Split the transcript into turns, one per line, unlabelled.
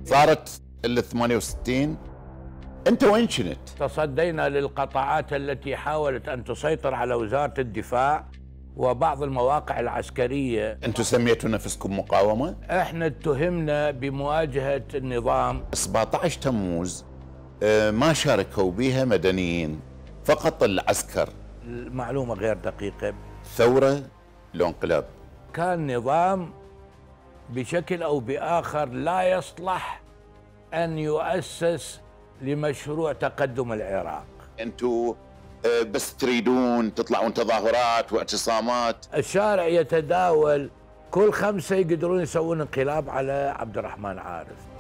صارت ال 68. انت وين كنت؟
تصدينا للقطاعات التي حاولت أن تسيطر على وزارة الدفاع وبعض المواقع العسكرية.
انتم سميتوا نفسكم مقاومة؟
احنا اتهمنا بمواجهة النظام.
17 تموز ما شاركوا بها مدنيين، فقط العسكر.
المعلومة غير دقيقة.
ثورة لو انقلاب؟
كان نظام بشكل أو بآخر لا يصلح أن يؤسس لمشروع تقدم العراق.
انتوا بس تريدون تطلعون تظاهرات واعتصامات؟
الشارع يتداول، كل 5 يقدرون يسوون انقلاب على عبد الرحمن عارف.